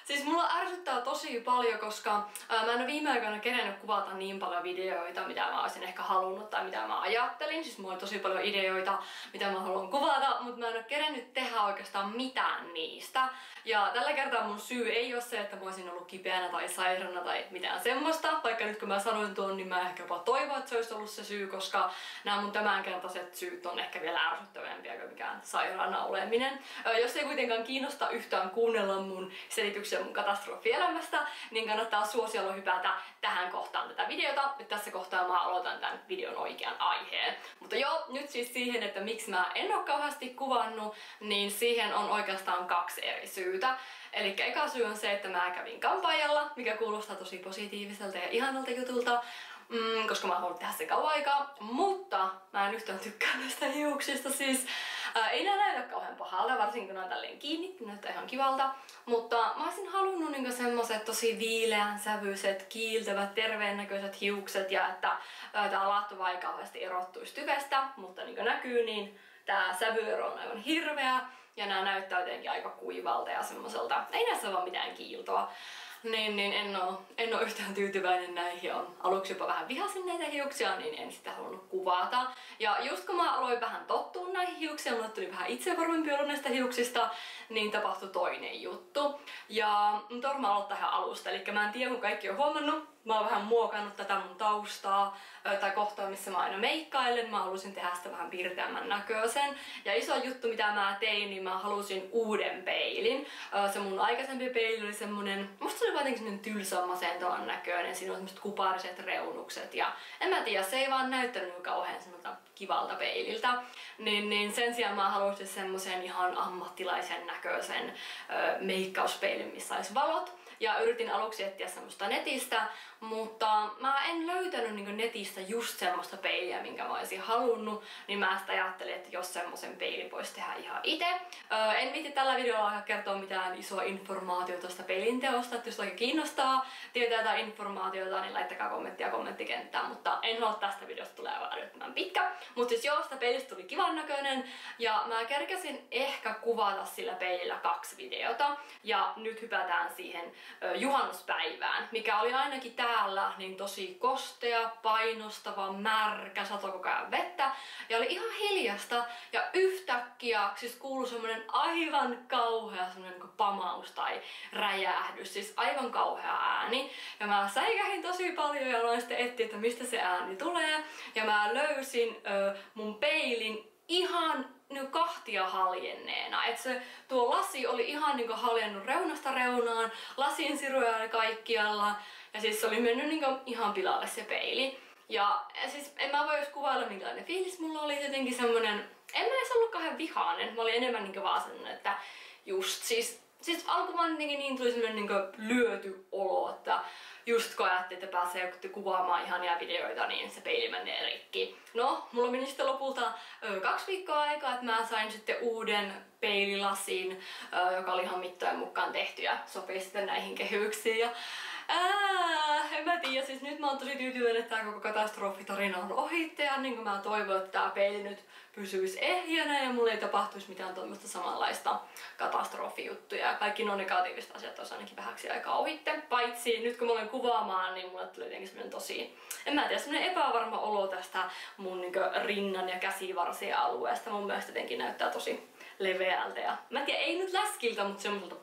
Siis mulla ärsyttää tosi paljon, koska mä en ole viime aikoina kerennyt kuvata niin paljon videoita, mitä mä olisin ehkä halunnut tai mitä mä ajattelin. Siis mulla oli tosi paljon ideoita, mitä mä haluan kuvata, mutta mä en ole kerennyt tehdä oikeastaan mitään niistä. Ja tällä kertaa mun syy ei ole se, että mä olisin ollut kipeänä tai sairaana tai mitään semmoista. Vaikka nyt kun mä sanoin tuon, niin mä ehkä jopa toivon, että se olisi ollut se syy, koska nämä mun tämänkertaiset syyt on ehkä vielä ärsyttävämpiä kuin mikään sairaana oleminen. Jos ei kuitenkaan kiinnosta yhtään kuunnella mun selityksiä mun katastrofielämästä, niin kannattaa suosiolla hypätä tähän kohtaan tätä videota. Nyt tässä kohtaa mä aloitan tämän videon oikean aiheen. Mutta joo, nyt siis siihen, että miksi mä en ole kauheasti kuvannut, niin siihen on oikeastaan 2 eri syytä. Eli eka syy on se, että mä kävin kampaajalla, mikä kuulostaa tosi positiiviselta ja ihanalta jutulta, koska mä oon halunnut tehdä se kauan aikaa, mutta mä en yhtään tykkää näistä hiuksista, siis ei nää näytä kauhean pahalta, varsinkin kun nää on tälleen kiinni, näyttää ihan kivalta, mutta mä olisin halunnut niinku semmoset tosi viileän sävyiset, kiiltävät, terveennäköiset hiukset ja että tää latva ei kauheasti erottuisi tyvestä, mutta niin kuin näkyy, niin tää sävyero on aivan hirveä ja nää näyttää jotenkin aika kuivalta ja semmoselta, ei näissä ole vaan mitään kiiltoa. Niin en oo yhtään tyytyväinen näihin. On aluksi jopa vähän vihasin näitä hiuksia, niin en sitä halunnut kuvata. Ja just kun mä aloin vähän tottua näihin hiuksiin, mulle tuli vähän itsevarmempi olo näistä hiuksista, niin tapahtui toinen juttu. Ja nyt on varmaan aloittaa ihan alusta, eli mä en tiedä, kun kaikki on huomannut. Mä oon vähän muokannut tätä mun taustaa tai kohtaa, missä mä aina meikkailen. Mä halusin tehdä sitä vähän pirteämmän näköisen. Ja iso juttu, mitä mä tein, niin mä halusin uuden peilin. Se mun aikaisempi peili oli semmonen, musta se oli jotenkin semmonen tylsä masentavan näköinen. Siinä on semmoset kupariset reunukset ja en mä tiedä, se ei vaan näyttänyt kauhean semmoilta kivalta peililtä. Niin sen sijaan mä halusin semmosen ihan ammattilaisen näköisen meikkauspeilin, missä olisi valot. Ja yritin aluksi etsiä semmoista netistä, mutta mä en löytänyt niinku netistä just semmoista peiliä, minkä mä olisin halunnut, niin mä sitä ajattelin, että jos semmoisen peilin voisi tehdä ihan itse. En viitti tällä videolla kertoa mitään isoa informaatiota tästä peilin teosta, että jos oikein kiinnostaa tietää jotain informaatiota, niin laittakaa kommenttia kommenttikenttään, mutta en halua tästä videosta tulee aivan älyttömän pitkä. Mutta siis joo, sitä peilistä tuli kivan näköinen ja mä kerkäsin ehkä kuvata sillä peilillä 2 videota ja nyt hypätään siihen juhannuspäivään, mikä oli ainakin täällä niin tosi kostea, painostava, märkä, satoi koko ajan vettä ja oli ihan hiljasta ja yhtäkkiä siis kuului semmonen aivan kauhea semmonen niin pamaus tai räjähdys, siis aivan kauhea ääni ja mä säikähin tosi paljon ja aloin sitten etsiä, että mistä se ääni tulee ja mä löysin mun peilin ihan niin kahtia haljenneena. Et tuo lasi oli ihan niin haljennut reunasta reunaan, lasin siruja oli kaikkialla ja siis se oli mennyt niin ihan pilalle se peili. Ja siis en mä voi edes kuvailla minkälainen fiilis mulla oli, jotenkin semmonen, en mä edes ollut kauhean vihainen, mä olin enemmän niin vaan semmonen, että just siis alkuun niin tuli semmonen niin lyöty olo, että just kun ajattelin, että pääsee kuvaamaan ihania videoita, niin se peili menee rikki. No, mulla meni sitten lopulta 2 viikkoa aikaa, että mä sain sitten uuden peililasin, joka oli ihan mittojen mukaan tehty ja sopii sitten näihin kehyksiin. Ja en mä tiedä, siis nyt mä oon tosi tyytyväinen, että tää koko katastrofitarina on ohitte ja niin kuin mä toivon, että tää peili nyt pysyisi ehjänä ja mulle ei tapahtuisi mitään tuommoista samanlaista katastrofijuttuja. Kaikki nuo negatiiviset asiat olisi ainakin vähäksi aikaa ohitte. Paitsi nyt kun mä olen kuvaamaan, niin mulle tuli jotenkin semmonen tosi, en mä tiedä, semmonen epävarma olo tästä mun rinnan ja käsivarsien alueesta. Mun mielestä jotenkin näyttää tosi leveältä ja mä en tiedä, ei nyt läskiltä, mutta semmoiselta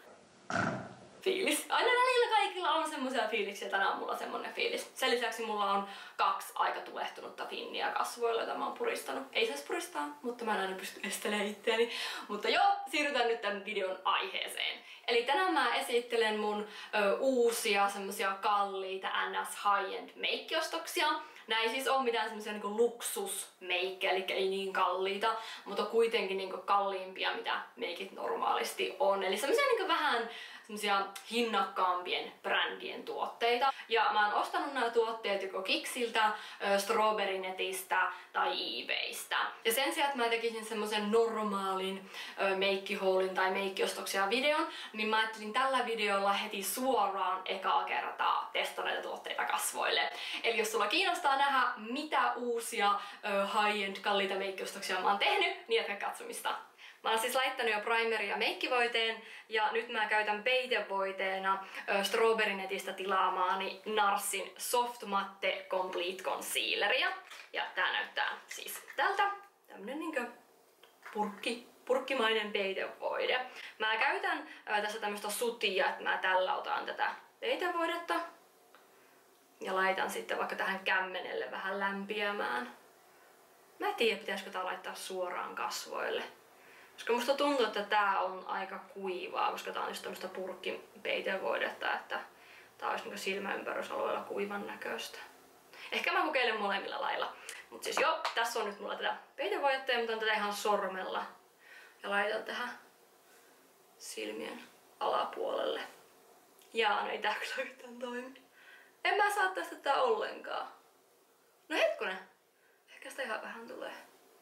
fiilis. Aina välillä kaikilla on semmoisia fiiliksiä, tänään mulla on semmonen fiilis. Sen lisäksi mulla on 2 aika tulehtunutta finniä kasvoilla, joita mä oon puristanut. Ei saisi puristaa, mutta mä en aina pysty estelemään itseäni. Mutta joo, siirrytään nyt tämän videon aiheeseen. Eli tänään mä esittelen mun uusia semmosia kalliita NS high-end meikkiostoksia. Nää ei siis oo mitään semmosia niinku luksusmeikkejä, eli ei niin kalliita, mutta kuitenkin niinku kalliimpia, mitä meikit normaalisti on. Eli semmosia niinku vähän semmosia hinnakkaampien brändien tuotteita. Ja mä oon ostanut nämä tuotteet joko Kiksiltä, Strawberry-netistä tai eBaystä. Ja sen sijaan, että mä tekisin semmosen normaalin meikkihaulin tai meikkiostoksia videon, niin mä ajattelin tällä videolla heti suoraan ekaa kertaa testata näitä tuotteita kasvoille. Eli jos sulla kiinnostaa nähdä, mitä uusia high-end kalliita meikkiostoksia mä oon tehnyt, niin jatka katsomista. Mä oon siis laittanut jo primeria ja meikkivoiteen ja nyt mä käytän peitevoiteena Strawberry-netistä tilaamaani Narsin Soft Matte Complete Concealeria. Ja tää näyttää siis tältä. Tämmönen niinkö purkkimainen peitevoide. Mä käytän tässä tämmöstä sutia, että mä tällä otan tätä peitevoidetta. Ja laitan sitten vaikka tähän kämmenelle vähän lämpiämään. Mä en tiedä, pitäisikö tää laittaa suoraan kasvoille. Koska musta tuntuu, että tää on aika kuivaa, koska tää on just tämmöstä purkkipeitevoidetta, että tää olisi niinku silmäympärysalueella kuivan näköistä. Ehkä mä kokeilen molemmilla lailla. Mut siis joo, tässä on nyt mulla tätä peitevoidetta ja mä otan tätä ihan sormella. Ja laitan tähän silmien alapuolelle. Jaa, no ei tää kyllä yhtään toimi. En mä saa tästä tää ollenkaan. No hetkonen. Ehkä sitä ihan vähän tulee.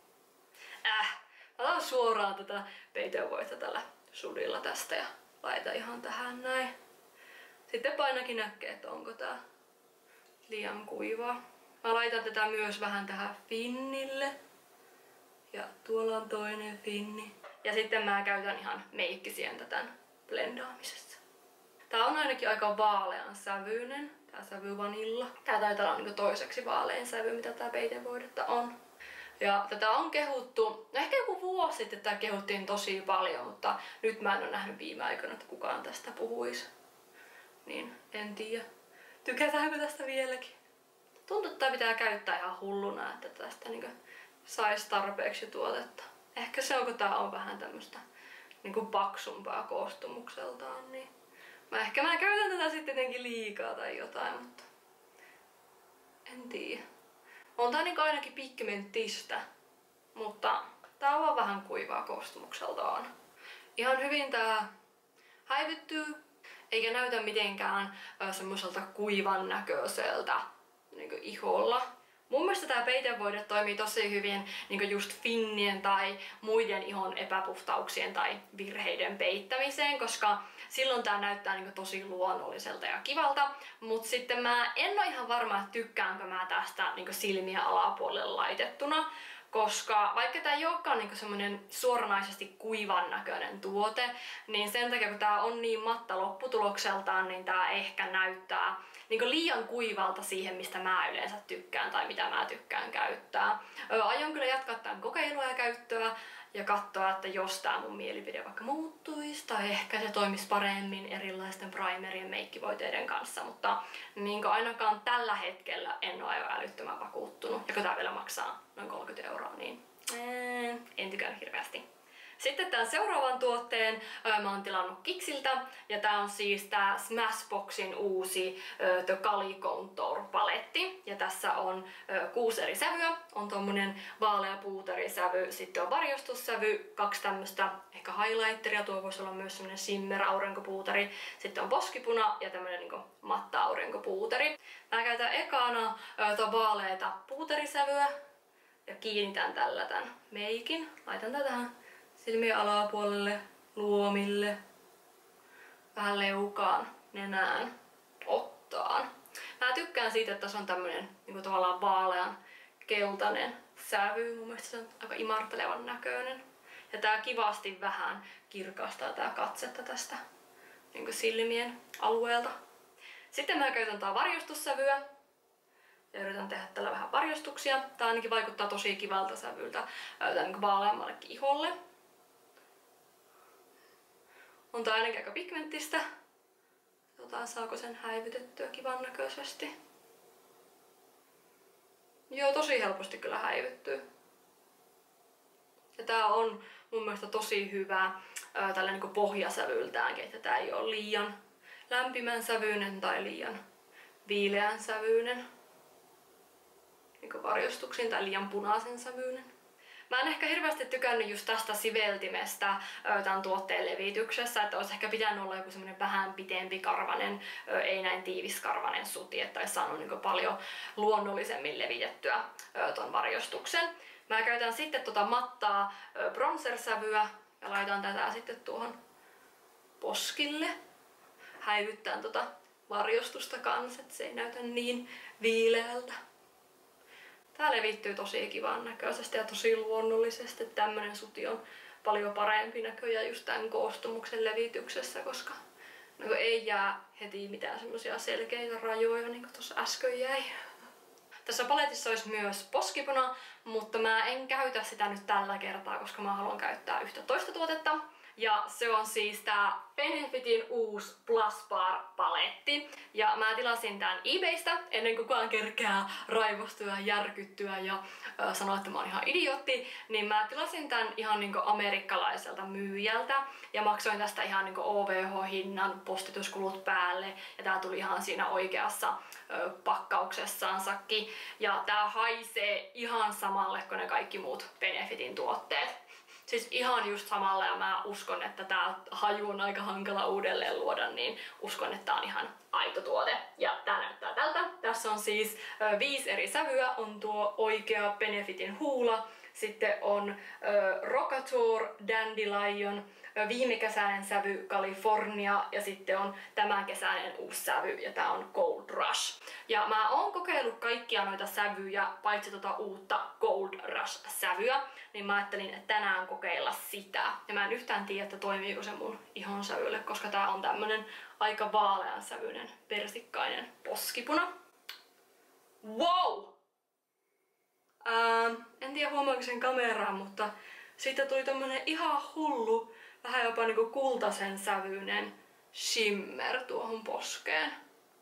Mä otan suoraan tätä peitevoidetta tällä sudilla tästä ja laitan ihan tähän näin. Sitten painakin näkee, että onko tää liian kuivaa. Mä laitan tätä myös vähän tähän finnille. Ja tuolla on toinen finni. Ja sitten mä käytän ihan meikkisientä tän blendaamisessa. Tää on ainakin aika vaalean sävyinen. Tää sävy vanilla. Tää taitaa olla niinku toiseksi vaalein sävy, mitä tää peitevoidetta on. Ja tätä on kehuttu, ehkä joku vuosi sitten tätä kehuttiin tosi paljon, mutta nyt mä en ole nähnyt viime aikoina, että kukaan tästä puhuisi. Niin en tiedä. Tykätäänkö tästä vieläkin? Tuntuu, että pitää käyttää ihan hulluna, että tästä niinku saisi tarpeeksi tuotetta. Ehkä se on, kun tää on vähän tämmöstä niinku paksumpaa koostumukseltaan, niin mä käytän tätä sitten jotenkin liikaa tai jotain, mutta en tiedä. On tää niinku ainakin pigmenttistä, mutta tää on vaan vähän kuivaa koostumukseltaan. Ihan hyvin tää häivyttyy, eikä näytä mitenkään semmoiselta kuivan näköiseltä niinku iholla. Mun mielestä tää peitevoide toimii tosi hyvin niinku just finnien tai muiden ihon epäpuhtauksien tai virheiden peittämiseen, koska silloin tää näyttää niinku tosi luonnolliselta ja kivalta. Mut sitten mä en oo ihan varma, että tykkäänkö mä tästä niinku silmien alapuolelle laitettuna. Koska vaikka tää ei olekaan niinku semmonen suoranaisesti kuivan näköinen tuote, niin sen takia kun tää on niin matta lopputulokseltaan, niin tää ehkä näyttää niinku liian kuivalta siihen, mistä mä yleensä tykkään tai mitä mä tykkään käyttää. Aion kyllä jatkaa tämän kokeilua ja käyttöä ja katsoa, että jos tää mun mielipide vaikka muuttuisi tai ehkä se toimisi paremmin erilaisten primerien meikkivoiteiden kanssa, mutta niin ainakaan tällä hetkellä en ole aivan älyttömän vakuuttunut. Ja kun tää vielä maksaa noin 30 €, niin en tykännyt hirveästi. Sitten tämän seuraavan tuotteen mä oon tilannut Kiksiltä ja tää on siis tää Smashboxin uusi The Cali Contour paletti. Ja tässä on 6 eri sävyä. On tommonen vaalea puuterisävy, sitten on varjostussävy, 2 tämmöstä ehkä highlighteria, tuo voisi olla myös semmonen shimmer aurinkopuuteri. Sitten on poskipuna ja tämmönen niinku matta aurinkopuuteri. Mä käytän ekana vaaleeta puuterisävyä ja kiinnitän tällä tän meikin. Laitan tää tähän silmien alapuolelle, luomille, vähän leukaan, nenään, ottaan. Mä tykkään siitä, että se on tämmönen niinku tavallaan vaalean keltainen sävy. Mun mielestä se on aika imartelevan näköinen. Ja tää kivasti vähän kirkastaa tää katsetta tästä niinku silmien alueelta. Sitten mä käytän tää varjostussävyä. Ja yritän tehdä tällä vähän varjostuksia. Tää ainakin vaikuttaa tosi kivalta sävyltä niinku vaaleammallekin iholle. On tää ainakin aika pigmenttistä. Katsotaan, saako sen häivytettyä kivan näköisesti. Joo, tosi helposti kyllä häivyttyy. Ja tää on mun mielestä tosi hyvä tällä niinku pohjasävyltäänkin, että tää ei oo liian lämpimän sävyinen tai liian viileän sävyinen niinku varjostuksiin tai liian punaisen sävyinen. Mä en ehkä hirveästi tykännyt just tästä siveltimestä tämän tuotteen levityksessä, että olisi ehkä pitänyt olla joku semmonen vähän pitempi karvanen, ei näin tiiviskarvanen suti, että olisi saanut niinku paljon luonnollisemmin levitettyä ton varjostuksen. Mä käytän sitten tota mattaa bronzer-sävyä ja laitan tätä sitten tuohon poskille. Häivyttään tota varjostusta kanssa, että se ei näytä niin viileältä. Tää levittyy tosi kivan näköisesti ja tosi luonnollisesti. Tämmönen suti on paljon parempi näköjään just tämän koostumuksen levityksessä, koska no, ei jää heti mitään semmosia selkeitä rajoja, niin kuin tuossa äsken jäi. Tässä paletissa olisi myös poskipuna, mutta mä en käytä sitä nyt tällä kertaa, koska mä haluan käyttää yhtä toista tuotetta. Ja se on siis tää Benefitin uusi Plus Bar paletti. Ja mä tilasin tän eBaystä ennen kuin kukaan kerkeää raivostua ja järkyttyä ja sanoa, että mä oon ihan idiootti. Niin mä tilasin tän ihan niinku amerikkalaiselta myyjältä ja maksoin tästä ihan niinku OVH-hinnan, postituskulut päälle. Ja tää tuli ihan siinä oikeassa pakkauksessaansakin. Ja tää haisee ihan samalle kuin ne kaikki muut Benefitin tuotteet. Siis ihan just samalla, ja mä uskon, että tää haju on aika hankala uudelleen luoda, niin uskon, että tää on ihan aito tuote. Ja tää näyttää tältä. Tässä on siis 5 eri sävyä. On tuo oikea Benefitin huula, sitten on Rocateur Dandelion, viimekesäinen sävy California ja sitten on tämänkesäinen uusi sävy ja tää on Gold Rush. Ja mä oon kokeillut kaikkia noita sävyjä, paitsi tota uutta Gold Rush-sävyä, niin mä ajattelin, että tänään kokeilla sitä. Ja mä en yhtään tiedä, että toimiiko se mun ihonsävylle, koska tää on tämmönen aika vaaleansävyinen persikkainen poskipuna. Wow! En tiedä huomaako sen kameraan, mutta siitä tuli tämmönen ihan hullu, vähän jopa niinku kultaisen sävyinen shimmer tuohon poskeen.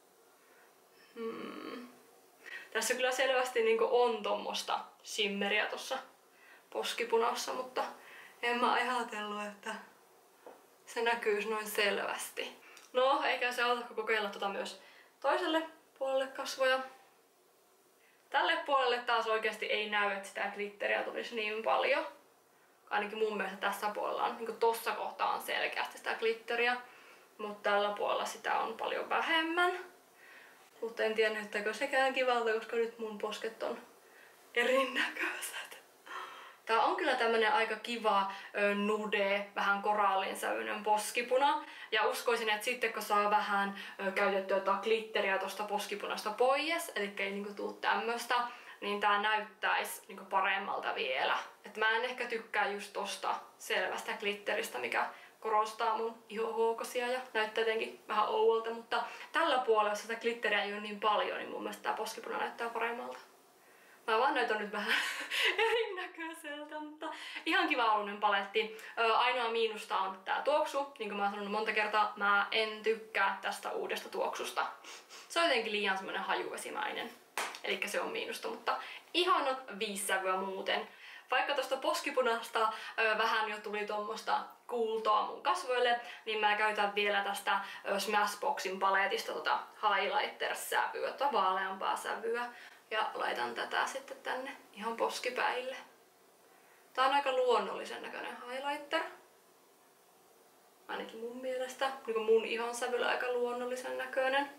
Tässä kyllä selvästi niinku on tommosta shimmeriä tossa poskipunassa, mutta en mä ajatellut, että se näkyisi noin selvästi. No, eikä se auta kokeilla tota myös toiselle puolelle kasvoja. Tälle puolelle taas oikeasti ei näy, että sitä glitteriä tulisi niin paljon. Ainakin mun mielestä tässä puolella on, niin tossa kohtaa on selkeästi sitä glitteriä, mutta tällä puolella sitä on paljon vähemmän. Mutta en tiedä näyttääkö sekään kivalta, koska nyt mun posket on erinäköiset. Tää on kyllä tämmönen aika kiva nude, vähän korallinsävyinen poskipuna. Ja uskoisin, että sitten kun saa vähän käytettyä glitteriä tosta poskipunasta pois, eli ei niinku tuu tämmöstä, niin tää näyttäisi niinku paremmalta vielä. Et mä en ehkä tykkää just tosta selvästä glitteristä, mikä korostaa mun ihohuokosia ja näyttää jotenkin vähän ouolta, mutta tällä puolella, jos sitä glitteriä ei ole niin paljon, niin mun mielestä tää poskipuna näyttää paremmalta. Mä vaan näytän nyt vähän erinäköiseltä, mutta ihan kiva oluinen paletti. Ainoa miinusta on tää tuoksu. Niin kuin mä oon sanonut monta kertaa, mä en tykkää tästä uudesta tuoksusta. Se on jotenkin liian semmonen hajuvesimäinen. Elikkä se on miinusta, mutta ihanat 5 sävyä muuten. Vaikka tosta poskipunasta vähän jo tuli tommosta kuultoa mun kasvoille, niin mä käytän vielä tästä Smashboxin paletista tota highlighter-sävyä, tota vaaleampaa sävyä. Ja laitan tätä sitten tänne ihan poskipäille. Tää on aika luonnollisen näköinen highlighter. Ainakin mun mielestä. Niin mun ihonsävyllä aika luonnollisen näköinen.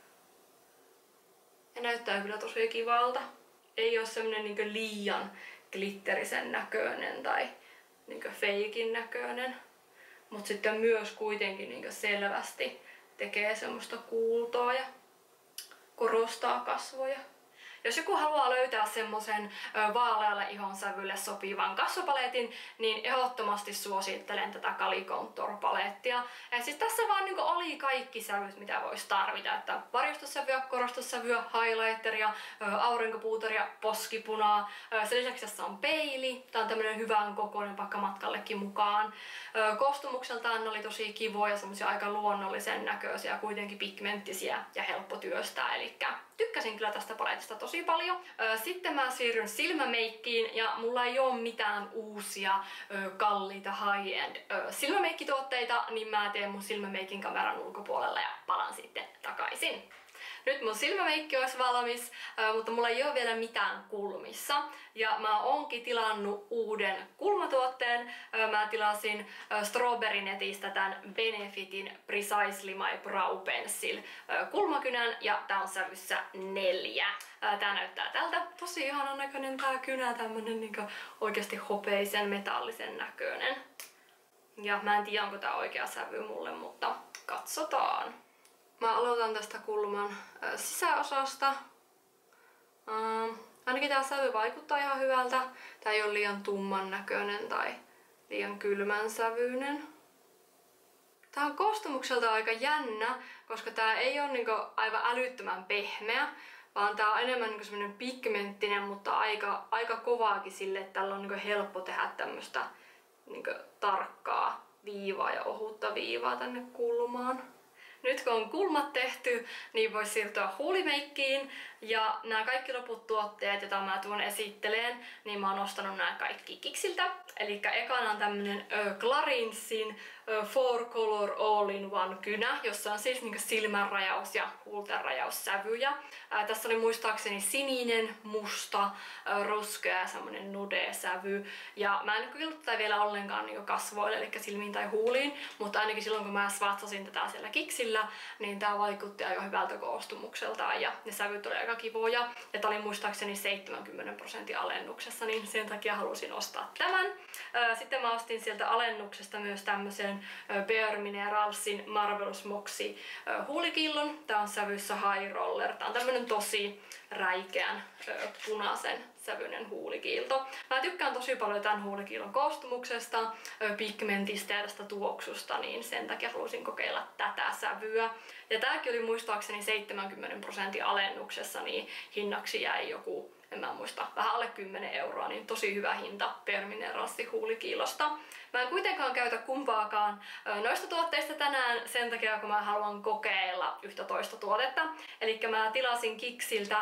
Ja näyttää kyllä tosi kivalta. Ei oo semmonen niin liian glitterisen näköinen tai niin feikin näköinen. Mut sitten myös kuitenkin niin selvästi tekee semmoista kuultoa ja korostaa kasvoja. Jos joku haluaa löytää semmosen vaalealle ihonsävylle sopivan kasvopaletin, niin ehdottomasti suosittelen tätä Cali Contour-palettia. Ja siis tässä vaan niinku oli kaikki sävyt, mitä voisi tarvita. Että varjostussävyä, korostussävyä, highlighteria, aurinkopuuteria, poskipunaa. Sen lisäksi tässä on peili. Tää on tämmönen hyvän kokoinen vaikka matkallekin mukaan. Koostumukseltaan ne oli tosi kivoja, semmosia aika luonnollisen näköisiä, kuitenkin pigmenttisiä ja helppo työstää. Elikkä tykkäsin kyllä tästä paletista tosi paljon. Sitten mä siirryn silmämeikkiin ja mulla ei oo mitään uusia kalliita high-end silmämeikkituotteita, niin mä teen mun silmämeikin kameran ulkopuolella ja palaan sitten takaisin. Nyt mun silmämeikki olisi valmis, mutta mulla ei oo vielä mitään kulmissa. Ja mä oonkin tilannut uuden kulmatuotteen. Mä tilasin Strawberry-netistä tän Benefitin Precisely My Brow Pencil kulmakynän ja tää on sävyssä 4. Tää näyttää tältä. Tosi ihanan näköinen tää kynä, tämmönen niinku oikeasti hopeisen metallisen näköinen. Ja mä en tiedä onko tää oikea sävy mulle, mutta katsotaan. Mä aloitan tästä kulman sisäosasta. Ainakin tää sävy vaikuttaa ihan hyvältä. Tää ei ole liian tumman näköinen tai liian kylmän sävyinen. Tää on koostumukselta aika jännä, koska tää ei ole niinku aivan älyttömän pehmeä, vaan tää on enemmän niinku semmonen pigmenttinen, mutta aika kovaakin sille, että tällä on niinku helppo tehdä tämmöstä niinku tarkkaa viivaa ja ohutta viivaa tänne kulmaan. Nyt kun on kulmat tehty, niin voi siirtyä huulimeikkiin. Ja nämä kaikki loput tuotteet, joita mä tuon esitteleen, niin mä oon ostanut nämä kaikki Kiksiltä. Eli ekana on tämmönen Clarinsin 4-Color All-in-One kynä, jossa on siis niinku silmänrajaus ja huultenrajaussävyjä. Tässä oli muistaakseni sininen, musta, ruskea ja semmonen nude-sävy. Ja mä en kokeillut tätä vielä ollenkaan niinku kasvoille, eli silmiin tai huuliin, mutta ainakin silloin kun mä swatchasin tätä siellä Kiksillä, niin tää vaikutti aika hyvältä koostumukseltaan ja ne sävyt oli aika kivoja. Ja tää oli muistaakseni 70% alennuksessa, niin sen takia halusin ostaa tämän. Sitten mä ostin sieltä alennuksesta myös tämmösen Bare Mineralsin Marvelous Moxie huulikillon. Tää on sävyssä High Roller. Tää on tämmönen tosi räikeän punaisen sävyinen huulikiilto. Mä tykkään tosi paljon tämän huulikiilon koostumuksesta, pigmentistä ja tästä tuoksusta, niin sen takia halusin kokeilla tätä sävyä. Ja tääkin oli muistaakseni 70% alennuksessa, niin hinnaksi jäi joku, en mä muista, vähän alle 10 €, niin tosi hyvä hinta Bare Mineralsin huulikiilosta. Mä en kuitenkaan käytä kumpaakaan noista tuotteista tänään sen takia, kun mä haluan kokeilla yhtä toista tuotetta. Eli mä tilasin Kiksiltä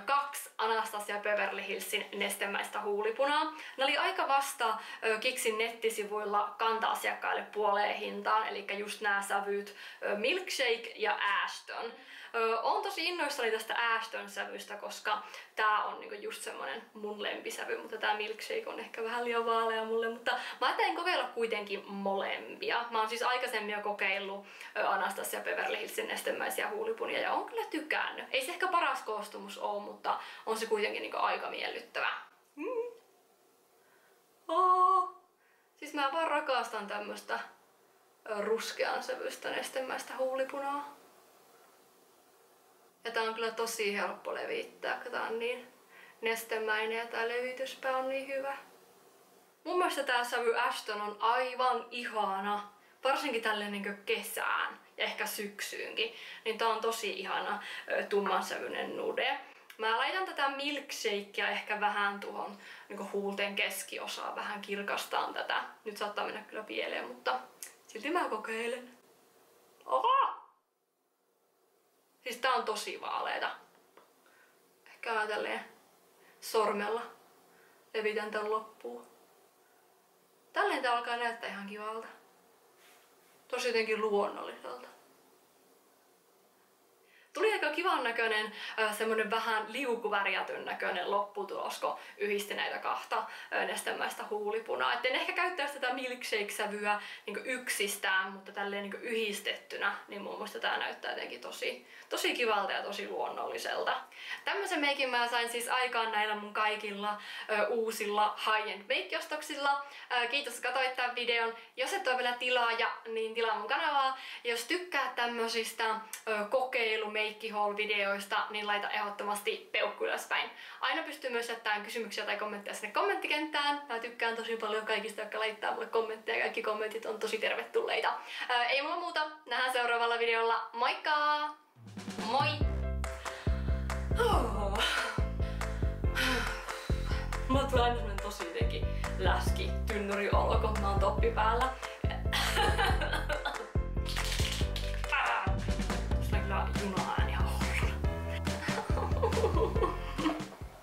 2 Anastasia Beverly Hillsin nestemäistä huulipunaa. Ne oli aika vasta Kiksin nettisivuilla kanta-asiakkaille puoleen hintaan, eli just nämä sävyt Milkshake ja Ashton. Oon tosi innoissani tästä Ashton-sävystä, koska tää on niinku just semmonen mun lempisävy, mutta tää Milkshake on ehkä vähän liian vaalea mulle, mutta mä ajattelin kokeilla kuitenkin molempia. Mä oon siis aikaisemmin jo kokeillut Anastasia Beverly Hillsin nestemäisiä huulipunia ja oon kyllä tykännyt. Ei se ehkä paras koostumus oo, mutta on se kuitenkin niinku aika miellyttävä. Siis mä vaan rakastan tämmöstä ruskean sävystä nestemäistä huulipunaa. Ja tää on kyllä tosi helppo levittää, kun tää on niin nestemäinen ja tää levityspää on niin hyvä. Mun mielestä tää sävy Ashton on aivan ihana, varsinkin tälleen niinku kesään ja ehkä syksyynkin. Niin tää on tosi ihana tummansävyinen nude. Mä laitan tätä Milkshakea ehkä vähän tuohon niinku huulten keskiosaan, vähän kirkastaan tätä. Nyt saattaa mennä kyllä pieleen, mutta silti mä kokeilen. Oho! Siis tää on tosi vaaleeta. Ehkä mä tälleen sormella levitän tän loppuun. Tälleen tää alkaa näyttää ihan kivalta. Tosi jotenkin luonnolliselta. Tuli aika kivan näköinen, semmonen vähän liukuvärjätyn näköinen lopputulos, kun yhdisti näitä kahta nestemäistä huulipunaa. Et en ehkä käyttäisi tätä Milkshake-sävyä niin yksistään, mutta tälleen niin yhdistettynä, niin mun mielestä tää näyttää jotenkin tosi kivalta ja tosi luonnolliselta. Tämmösen meikin mä sain siis aikaan näillä mun kaikilla uusilla high-end meikkiostoksilla. Kiitos kun katsoit tämän videon. Jos et ole vielä tilaaja, niin tilaa mun kanavaa. Jos tykkää tämmöisistä kokeilu-meikki-haul-videoista, niin laita ehdottomasti peukku ylöspäin. Aina pystyy myös jättämään kysymyksiä tai kommentteja sinne kommenttikenttään. Mä tykkään tosi paljon kaikista, jotka laittaa mulle kommentteja. Kaikki kommentit on tosi tervetulleita. Ei mulla muuta. Nähdään seuraavalla videolla. Moikka! Moi! Mulla tulee aina semmonen tosi jotenkin läski tynnyri olo, kun mä oon toppi päällä.